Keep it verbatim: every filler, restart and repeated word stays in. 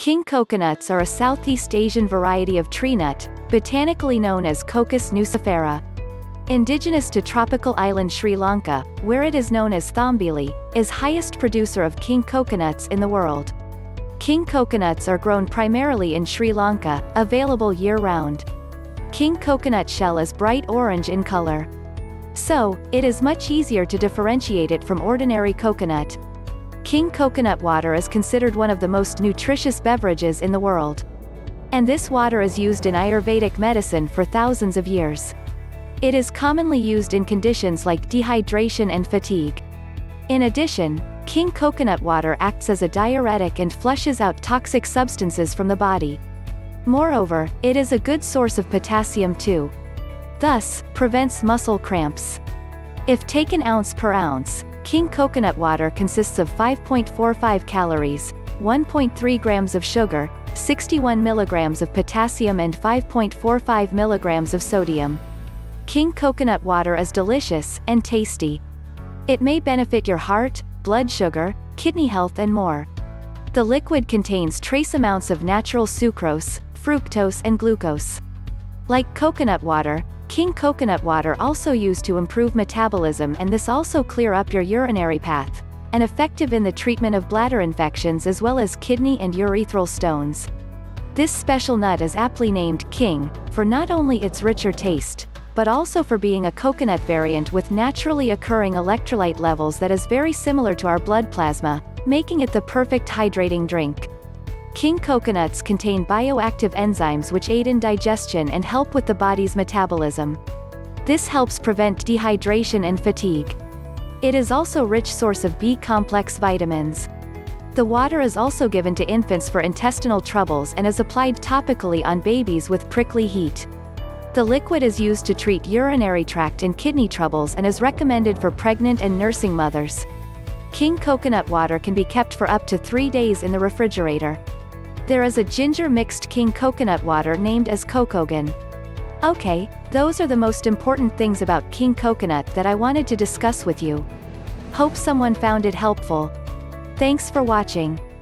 King coconuts are a Southeast Asian variety of tree nut, botanically known as Cocos nucifera. Indigenous to tropical island Sri Lanka, where it is known as Thambili, is highest producer of king coconuts in the world. King coconuts are grown primarily in Sri Lanka, available year-round. King coconut shell is bright orange in color. So, it is much easier to differentiate it from ordinary coconut. King coconut water is considered one of the most nutritious beverages in the world. And this water is used in Ayurvedic medicine for thousands of years. It is commonly used in conditions like dehydration and fatigue. In addition, king coconut water acts as a diuretic and flushes out toxic substances from the body. Moreover, it is a good source of potassium too. Thus, prevents muscle cramps. If taken ounce per ounce, king coconut water consists of five point four five calories, one point three grams of sugar, sixty-one milligrams of potassium and five point four five milligrams of sodium. King coconut water is delicious and tasty. It may benefit your heart, blood sugar, kidney health and more. The liquid contains trace amounts of natural sucrose, fructose and glucose. Like coconut water, king coconut water also used to improve metabolism, and this also clear up your urinary path, and effective in the treatment of bladder infections as well as kidney and urethral stones. This special nut is aptly named king, for not only its richer taste, but also for being a coconut variant with naturally occurring electrolyte levels that is very similar to our blood plasma, making it the perfect hydrating drink. King coconuts contain bioactive enzymes which aid in digestion and help with the body's metabolism. This helps prevent dehydration and fatigue. It is also a rich source of B complex vitamins. The water is also given to infants for intestinal troubles and is applied topically on babies with prickly heat. The liquid is used to treat urinary tract and kidney troubles and is recommended for pregnant and nursing mothers. King coconut water can be kept for up to three days in the refrigerator. There is a ginger mixed king coconut water named as Cocogan. Okay, those are the most important things about king coconut that I wanted to discuss with you. Hope someone found it helpful. Thanks for watching.